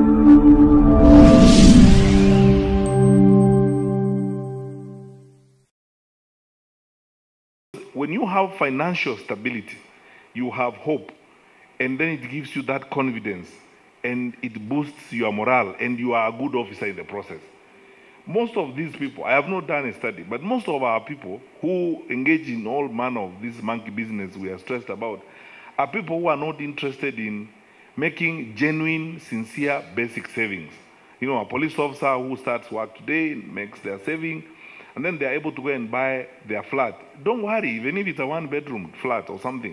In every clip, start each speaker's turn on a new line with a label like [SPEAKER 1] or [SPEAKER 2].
[SPEAKER 1] When you have financial stability, you have hope, and then it gives you that confidence, and it boosts your morale, and you are a good officer in the process. Most of these people, I have not done a study, but most of our people who engage in all manner of this monkey business we are stressed about are people who are not interested in making genuine, sincere, basic savings. You know, a police officer who starts work today makes their saving, and then they're able to go and buy their flat. Don't worry, even if it's a one-bedroom flat or something.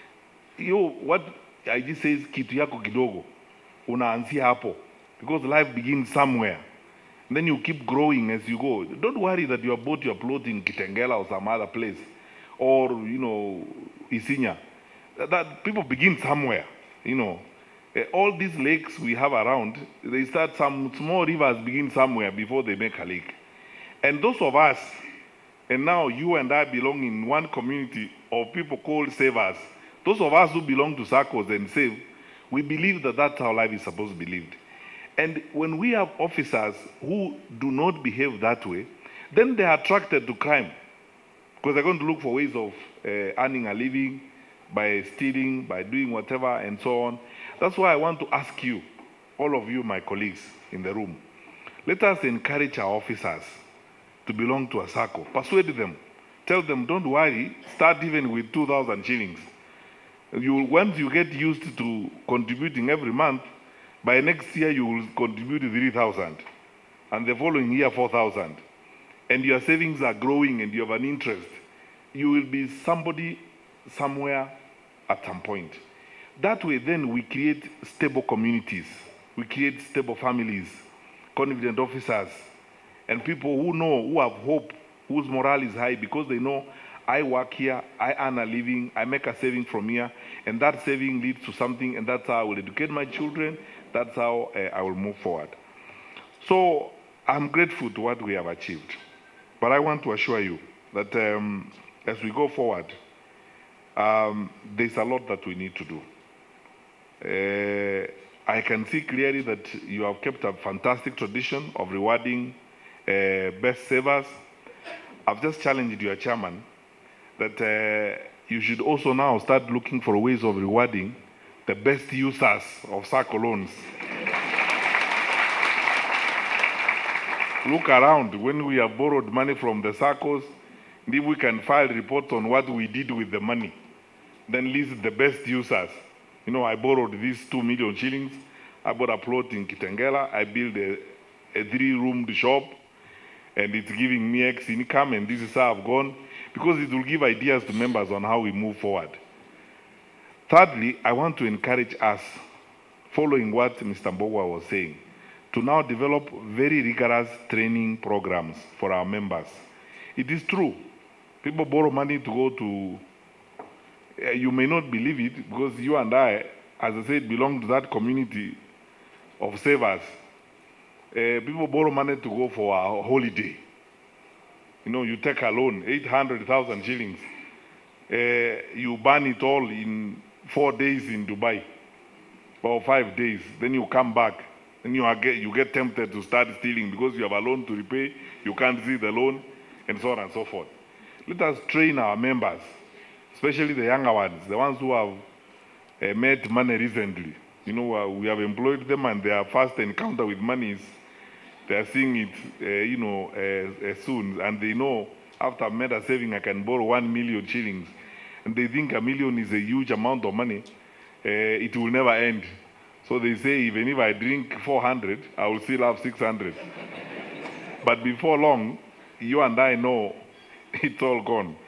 [SPEAKER 1] What I just says, kitu yako kidogo, unaanzia hapo, because life begins somewhere. And then you keep growing as you go. Don't worry that you have bought your plot in Kitengela or some other place, or, you know, Isinya. That people begin somewhere, you know. All these lakes we have around, they start, some small rivers begin somewhere before they make a lake. And those of us, and now you and I belong in one community of people called savers. Those of us who belong to SACCOs and save, we believe that that's how life is supposed to be lived. And when we have officers who do not behave that way, then they are attracted to crime, because they're going to look for ways of earning a living by stealing, by doing whatever, and so on. That's why I want to ask you, all of you, my colleagues in the room, let us encourage our officers to belong to a SACCO. Persuade them. Tell them, don't worry, start even with 2,000 shillings. Once you get used to contributing every month, by next year you will contribute 3,000, and the following year 4,000. And your savings are growing and you have an interest. You will be somebody somewhere at some point. That way then we create stable communities. We create stable families, confident officers, and people who know, who have hope, whose morale is high, because they know, I work here, I earn a living, I make a saving from here, and that saving leads to something, and that's how I will educate my children, that's how I will move forward. So I'm grateful to what we have achieved, but I want to assure you that as we go forward, there's a lot that we need to do. I can see clearly that you have kept a fantastic tradition of rewarding best savers. I've just challenged your chairman that you should also now start looking for ways of rewarding the best users of SACCO loans. Look around, when we have borrowed money from the SACCOs, and if we can file reports on what we did with the money, then list the best users. You know, I borrowed these 2 million shillings, I bought a plot in Kitengela, I built a 3-roomed shop, and it's giving me X income, and this is how I've gone, because it will give ideas to members on how we move forward. Thirdly, I want to encourage us, following what Mr. Mbogwa was saying, to now develop very rigorous training programs for our members. It is true, people borrow money to go to, you may not believe it, because you and I, as I said, belong to that community of savers. People borrow money to go for a holiday. You know, you take a loan, 800,000 shillings. You burn it all in 4 days in Dubai, or 5 days. Then you come back, and you get tempted to start stealing because you have a loan to repay, you can't see the loan, and so on and so forth. Let us train our members, especially the younger ones, the ones who have met money recently. You know, we have employed them, and their first encounter with money is they are seeing it, soon, and they know after I've made a saving, I can borrow 1 million shillings, and they think a million is a huge amount of money. It will never end. So they say, even if I drink 400, I will still have 600. But before long, you and I know it's all gone.